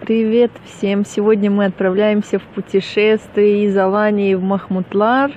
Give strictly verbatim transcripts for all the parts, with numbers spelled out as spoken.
Привет всем! Сегодня мы отправляемся в путешествие из Алании в Махмутлар.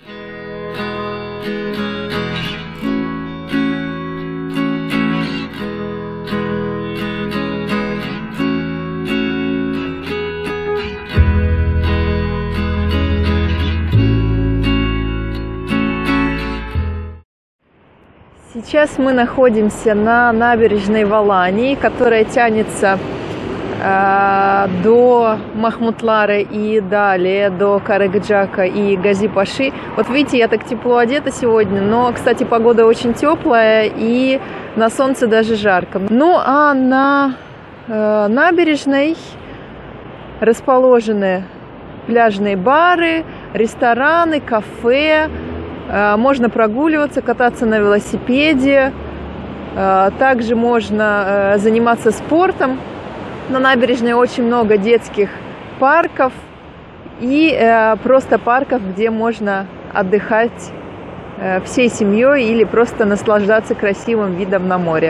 Сейчас мы находимся на набережной в Алании, которая тянется э, до Махмутлара и далее до Каракджака и Гази-Паши. Вот видите, я так тепло одета сегодня, но, кстати, погода очень теплая и на солнце даже жарко. Ну а на э, набережной расположены пляжные бары, рестораны, кафе. Можно прогуливаться, кататься на велосипеде, также можно заниматься спортом. На набережной очень много детских парков и просто парков, где можно отдыхать всей семьей или просто наслаждаться красивым видом на море.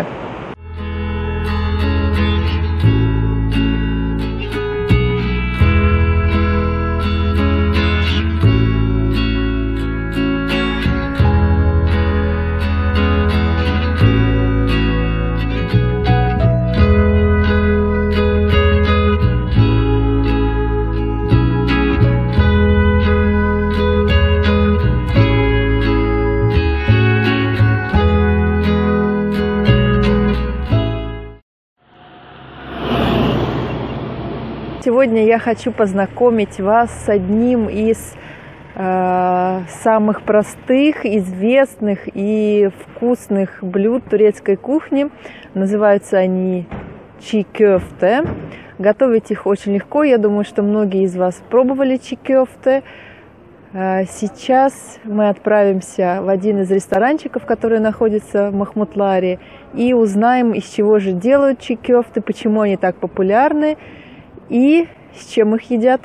Сегодня я хочу познакомить вас с одним из э, самых простых, известных и вкусных блюд турецкой кухни. Называются они чи köfte. Готовить их очень легко. Я думаю, что многие из вас пробовали чи köfte. Э, сейчас мы отправимся в один из ресторанчиков, который находится в Махмутларе, и узнаем, из чего же делают чи köfte, почему они так популярны и с чем их едят.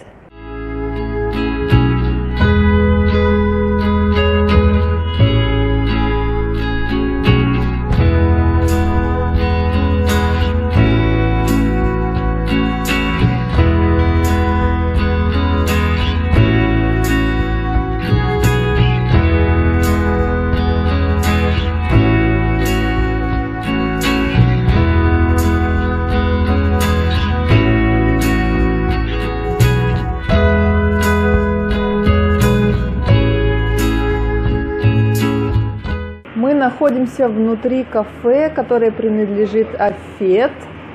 Мы находимся внутри кафе, которое принадлежит Афет.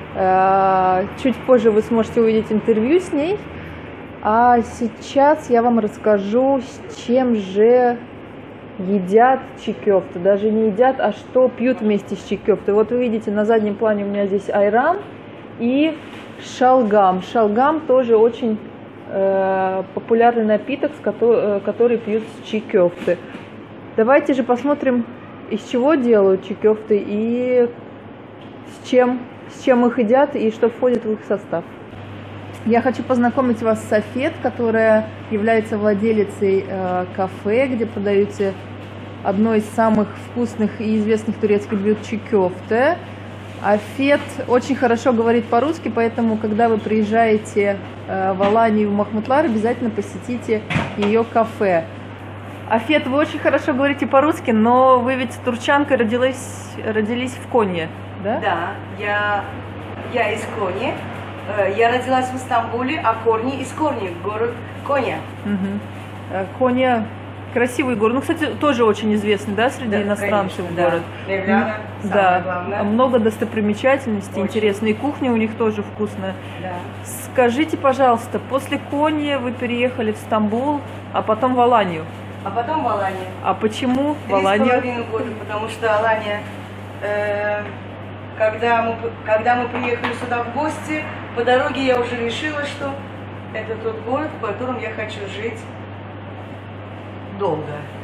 Чуть позже вы сможете увидеть интервью с ней. А сейчас я вам расскажу, с чем же едят чи köfte. Даже не едят, а что пьют вместе с чи köfte. Вот вы видите, на заднем плане у меня здесь айран и шалгам. Шалгам тоже очень э, популярный напиток, который, который пьют с чи köfte. Давайте же посмотрим, из чего делают чи köfte и с чем, с чем их едят и что входит в их состав. Я хочу познакомить вас с Афет, которая является владелицей э, кафе, где продаются одно из самых вкусных и известных турецких блюд чи köfte. Афет очень хорошо говорит по-русски, поэтому, когда вы приезжаете э, в Аланию, в Махмутлар, обязательно посетите ее кафе. Афет, вы очень хорошо говорите по-русски, но вы ведь турчанка, родились, родились в Конье, да? Да, я, я из Кони. Я родилась в Стамбуле, а корни из Корни, город Коня. Угу. Коня красивый город. Ну, кстати, тоже очень известный, да, среди да, иностранцев конечно, город. Да, Мевляна, да. Главное. Много достопримечательностей, очень. Интересные кухни у них тоже вкусная. Да. Скажите, пожалуйста, после Кони вы переехали в Стамбул, а потом в Аланию? А потом в Аланию. А почему в Аланию? Три с половиной года, потому что Алания, э, когда, мы, когда мы приехали сюда в гости, по дороге я уже решила, что это тот город, в котором я хочу жить долго.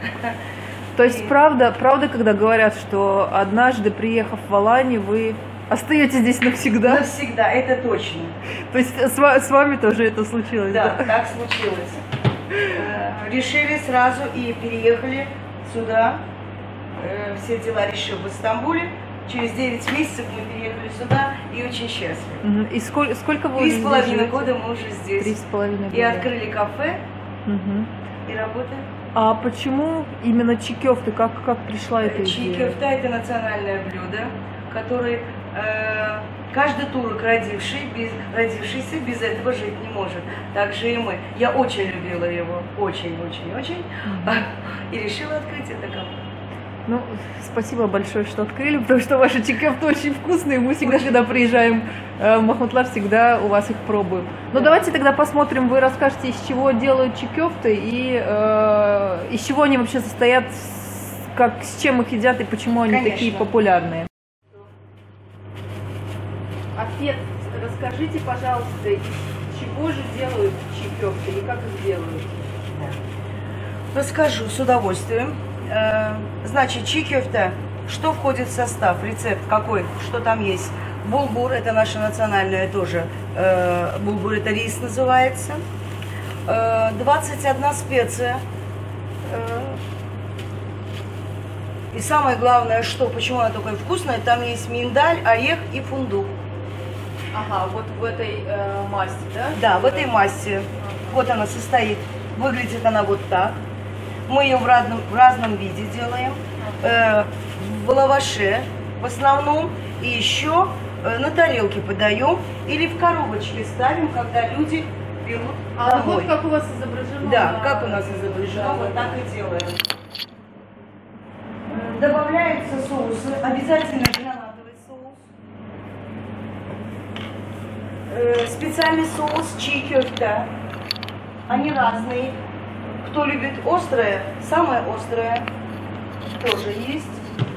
То есть, И... правда, правда, когда говорят, что однажды, приехав в Аланию, вы остаетесь здесь навсегда? Навсегда, это точно. То есть, с, с вами тоже это случилось? Да, да? так случилось. Решили сразу и переехали сюда. Все дела решил в Стамбуле. через девять месяцев мы переехали сюда и очень счастливы. Угу. И сколько, сколько вы Три уже с половиной здесь года мы уже здесь. Три с половиной года. И открыли кафе, Угу. и работаем. А почему именно чикёфты? Как, как пришла эта идея? Чикёфта – это национальное блюдо, которое э, каждый турок, родивший, без, родившийся, без этого жить не может. Так же и мы. Я очень любила его, очень-очень-очень, mm-hmm. и решила открыть это кафе. Ну, спасибо большое, что открыли, потому что ваши чикёфты очень вкусные. Мы всегда, очень. Когда приезжаем в Махмутлар, всегда у вас их пробуем. Ну, да. Давайте тогда посмотрим, вы расскажете, из чего делают чикёфты и э, из чего они вообще состоят, как, с чем их едят и почему они Конечно. Такие популярные. Афет, расскажите, пожалуйста, из чего же делают чикёфты и как их делают? Расскажу с удовольствием. Значит, чикёфта, что входит в состав, рецепт какой, что там есть. Булгур, это наша национальная тоже, булгур, это рис называется. двадцать одна специя. И самое главное, что, почему она такая вкусная, там есть миндаль, орех и фундук. Ага, вот в этой э, массе, да? Да, в этой массе. Ага. Вот она состоит. Выглядит она вот так. Мы ее в разном, в разном виде делаем. Ага. Э, в лаваше в основном. И еще э, на тарелке подаем. Или в коробочке ставим, когда люди берут а домой. Вот как у вас изображено? Да, на... как у нас изображено, да, вот так и делаем. Добавляются соусы. Обязательно гранатовый соус. Специальный соус чикёфта. Они разные. Кто любит острое, самое острое тоже есть.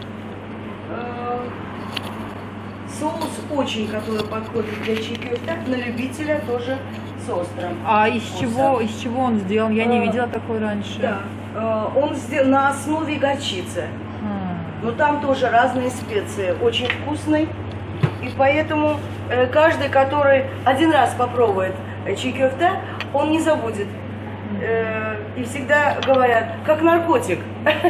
Соус очень, который подходит для чикёфта, на любителя тоже с острым. А из чего, из чего он сделан? Я не видела такой раньше. Да. Он сделан на основе горчицы. Но там тоже разные специи, очень вкусный. И поэтому э, каждый, который один раз попробует э, чикёфта, он не забудет. Э, и всегда говорят, как наркотик.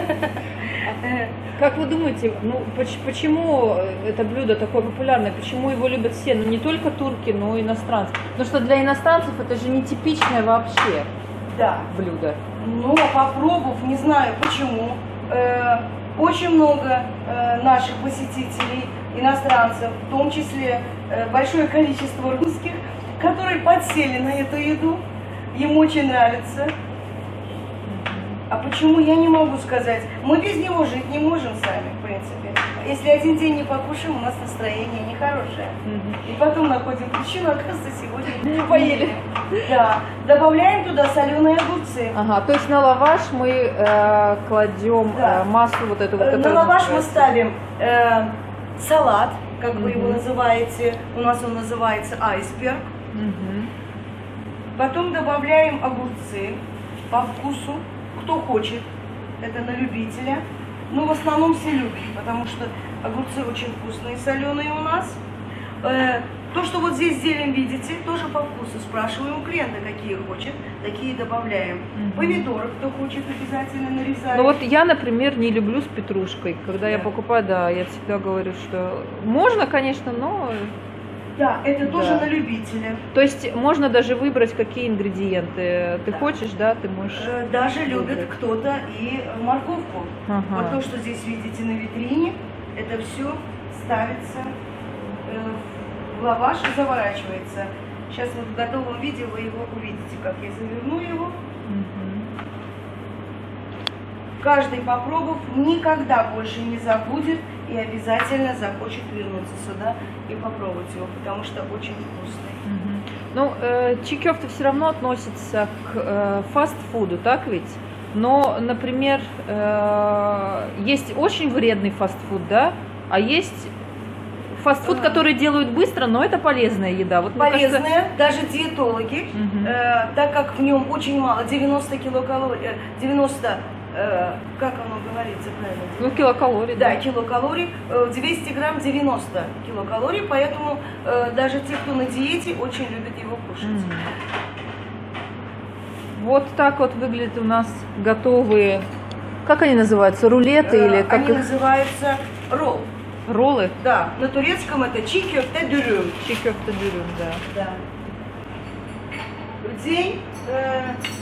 Как вы думаете, ну, почему это блюдо такое популярное, почему его любят все, ну не только турки, но и иностранцы? Потому что для иностранцев это же не типичное вообще да. блюдо. Но попробовав, не знаю почему, э, очень много э, наших посетителей, иностранцев, в том числе э, большое количество русских, которые подсели на эту еду, им очень нравится. А почему, я не могу сказать. Мы без него жить не можем сами, в принципе. Если один день не покушаем, у нас настроение нехорошее. Mm-hmm. И потом находим причину, оказывается, сегодня не поели. Да. Добавляем туда соленые огурцы. Ага, то есть на лаваш мы э, кладем да. э, массу вот эту вот. На лаваш мы ставим э, салат, как mm-hmm. вы его называете. У нас он называется айсберг. Mm-hmm. Потом добавляем огурцы по вкусу. Кто хочет, это на любителя. Но в основном все любят, потому что огурцы очень вкусные, соленые у нас. Э, то, что вот здесь зелень видите, тоже по вкусу. Спрашиваем у клиента, какие хочет, такие добавляем. Mm-hmm. Помидоры, кто хочет, обязательно нарезаем. Ну вот я, например, не люблю с петрушкой. Когда да. я покупаю, да, я всегда говорю, что можно, конечно, но... Да, это да. тоже на любителя. То есть можно даже выбрать, какие ингредиенты ты да. хочешь, да, ты можешь... Даже любит кто-то и морковку. Ага. Вот то, что здесь видите на витрине, это все ставится в лаваш и заворачивается. Сейчас вот в готовом виде вы его увидите, как я заверну его. Угу. Каждый, попробовав, никогда больше не забудет и обязательно захочет вернуться сюда и попробовать его, потому что очень вкусный. Угу. Ну, э, чикёфта все равно относится к э, фастфуду, так ведь? Но, например, э, есть очень вредный фастфуд, да? А есть фастфуд, который делают быстро, но это полезная еда. Вот, полезная, кажется... даже диетологи, угу. э, так как в нем очень мало, девяносто килокалорий, девяносто как оно говорится правильно? Ну, килокалорий. Да, да, килокалорий. двести грамм девяносто килокалорий, поэтому э, даже те, кто на диете, очень любят его кушать. Mm. Вот так вот выглядят у нас готовые, как они называются, рулеты э, или как Они их? называются ролл. Роллы? Да, на турецком это чикёфте дürüm. Чикёфте дürüm, да. Да. В день э,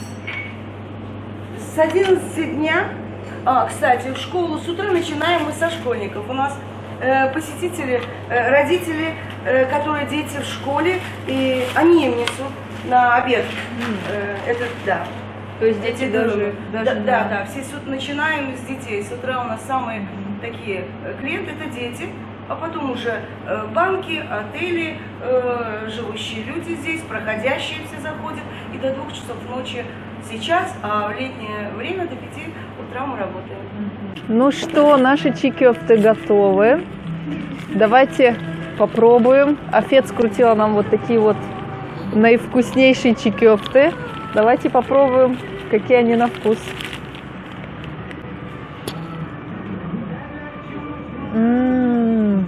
с одиннадцати дня, а, кстати, в школу с утра начинаем мы со школьников. У нас э, посетители, э, родители, э, которые дети в школе, и они им несут на обед. Э, это, да. То есть дети даже, даже да, на... да, да, все с, начинаем с детей. С утра у нас самые такие клиенты, это дети, а потом уже э, банки, отели, э, живущие люди здесь, проходящие все заходят, и до двух часов ночи сейчас, а в летнее время до пяти утра мы работаем. Ну что, наши чикёфты готовы. Давайте попробуем. Афет скрутила нам вот такие вот наивкуснейшие чикёфты. Давайте попробуем, какие они на вкус. М-м-м.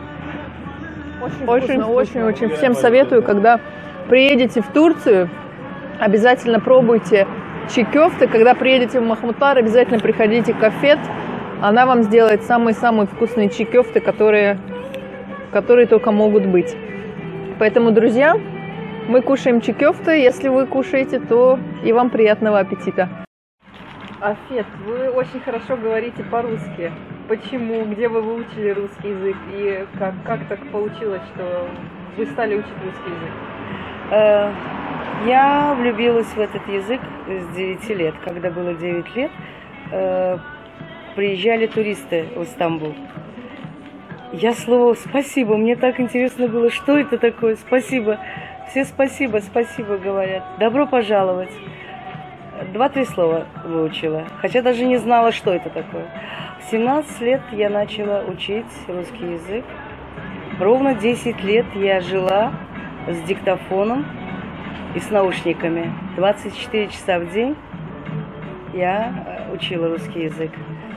Очень, очень, очень. Всем советую, когда приедете в Турцию, обязательно пробуйте чикёфты. Когда приедете в Махмутар, обязательно приходите к Афет. Она вам сделает самые-самые вкусные чикёфты, которые, которые только могут быть. Поэтому, друзья, мы кушаем чикёфты. Если вы кушаете, то и вам приятного аппетита. Афет, вы очень хорошо говорите по-русски. Почему? Где вы выучили русский язык? И как, как так получилось, что вы стали учить русский язык? Я влюбилась в этот язык с девяти лет. Когда было девять лет, приезжали туристы в Стамбул. Я слово «спасибо», мне так интересно было, что это такое, спасибо. Все спасибо, спасибо говорят. Добро пожаловать. Два-три слова выучила, хотя даже не знала, что это такое. В семнадцать лет я начала учить русский язык. Ровно десять лет я жила с диктофоном и с наушниками. двадцать четыре часа в день я учила русский язык.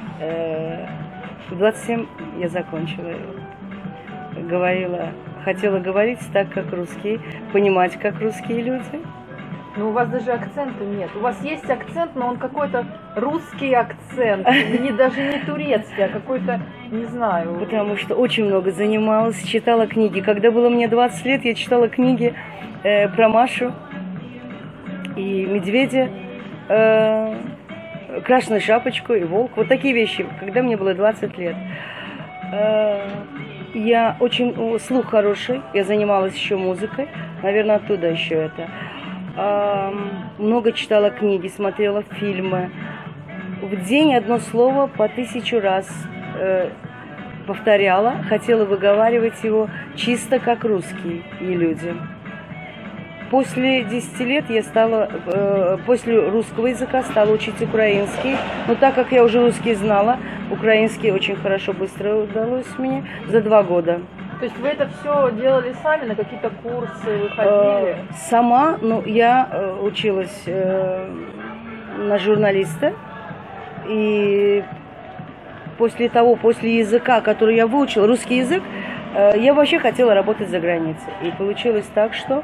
В двадцать семь я закончила его. Говорила, хотела говорить так, как русские, понимать, как русские люди. Но у вас даже акцента нет. У вас есть акцент, но он какой-то русский акцент. Не даже не турецкий, а какой-то, не знаю. Потому что очень много занималась, читала книги. Когда было мне двадцать лет, я читала книги э, про Машу и медведя, э, Красную шапочку и волк. Вот такие вещи, когда мне было двадцать лет. Э, я очень, слух хороший, я занималась еще музыкой. Наверное, оттуда еще это. Много читала книги, смотрела фильмы. В день одно слово по тысячу раз э, повторяла, хотела выговаривать его чисто как русские люди. После десяти лет я стала, э, после русского языка стала учить украинский. Но так как я уже русский знала, украинский очень хорошо, быстро удалось мне за два года. То есть вы это все делали сами, на какие-то курсы вы ходили? Сама, ну, я училась на журналиста, и после того, после языка, который я выучила, русский язык, я вообще хотела работать за границей. И получилось так, что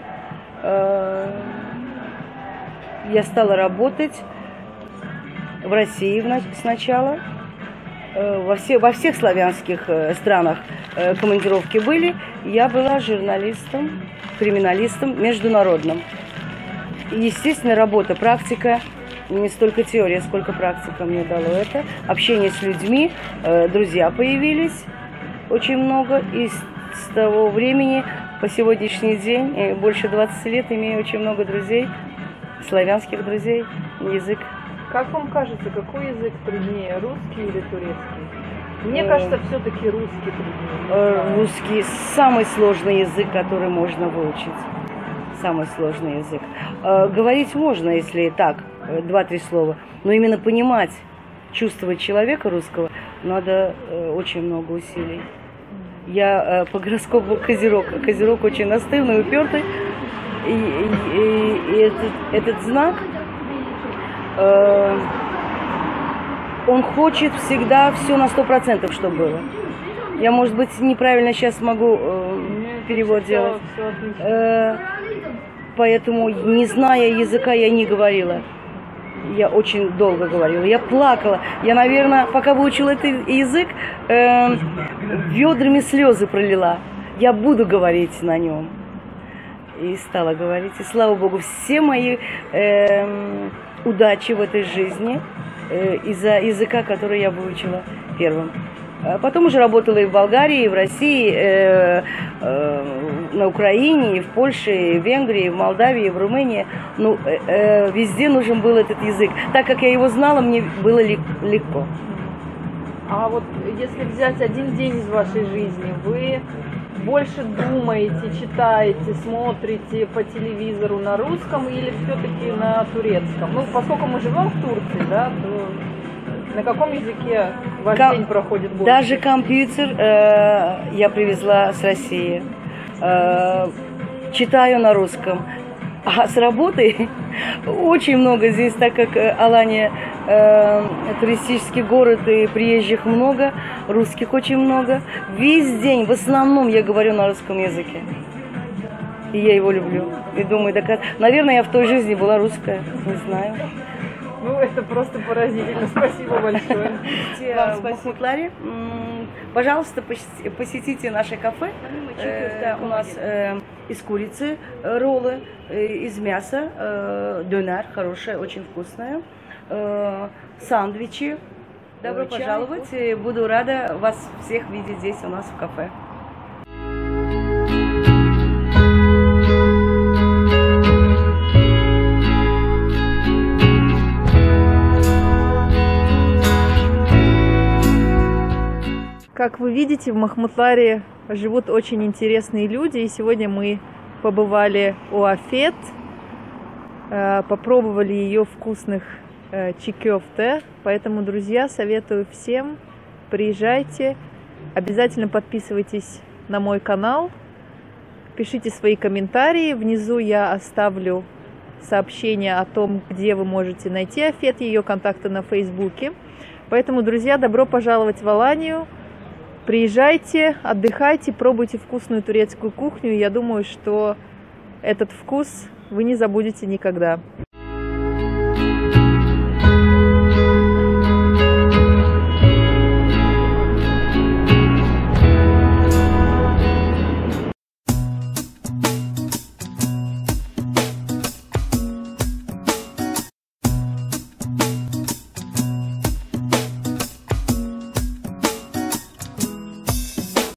я стала работать в России сначала. Во, все, во всех славянских странах командировки были. Я была журналистом, криминалистом международным. И, естественно, работа, практика, не столько теория, сколько практика мне дало это. Общение с людьми, друзья появились очень много. И с того времени по сегодняшний день, больше двадцати лет, имею очень много друзей, славянских друзей, язык. Как вам кажется, какой язык труднее, русский или турецкий? Мне кажется, все-таки русский труднее. Русский самый сложный язык, который можно выучить. Самый сложный язык. Говорить можно, если так, два-три слова, но именно понимать, чувствовать человека русского, надо очень много усилий. Я по гороскопу Козерог. Козерог очень настырный, упертый. И, и, и, и этот, этот знак... он хочет всегда все на сто процентов, что было. Я, может быть, неправильно сейчас могу э, перевод все, делать. Все э, поэтому, не зная языка, я не говорила. я очень долго говорила, я плакала. Я, наверное, пока выучила этот язык, э, ведрами слезы пролила. Я буду говорить на нем. И стала говорить. И слава Богу, все мои э, удачи в этой жизни э, из-за языка, который я выучила первым. Потом уже работала и в Болгарии, и в России, э, э, на Украине, и в Польше, и в Венгрии, и в Молдавии, и в Румынии. Ну, э, э, везде нужен был этот язык. Так как я его знала, мне было легко. А вот если взять один день из вашей жизни, вы больше думаете, читаете, смотрите по телевизору на русском или все-таки на турецком? Ну, поскольку мы живем в Турции, да, то на каком языке ваш Ком... день проходит больше? Даже компьютер э, я привезла с России. Э, читаю на русском. А с работой очень много здесь, так как Алания э, туристический город и приезжих много, русских очень много. Весь день, в основном, я говорю на русском языке. И я его люблю. И думаю, да, наверное, я в той жизни была русская, не знаю. Ну, это просто поразительно. Спасибо большое. Вам спасибо, Ларри. Пожалуйста, посетите наше кафе. Э, у нас э, из курицы роллы, э, из мяса э, донер, хорошее, очень вкусное, э, сандвичи. Добро пожаловать. Буду рада вас всех видеть здесь у нас в кафе. Как вы видите, в Махмутларе живут очень интересные люди, и сегодня мы побывали у Афет, попробовали ее вкусных чикёфте, поэтому, друзья, советую всем, приезжайте, обязательно подписывайтесь на мой канал, пишите свои комментарии, внизу я оставлю сообщение о том, где вы можете найти Афет, ее контакты на Фейсбуке, поэтому, друзья, добро пожаловать в Аланию. Приезжайте, отдыхайте, пробуйте вкусную турецкую кухню. Я думаю, что этот вкус вы не забудете никогда.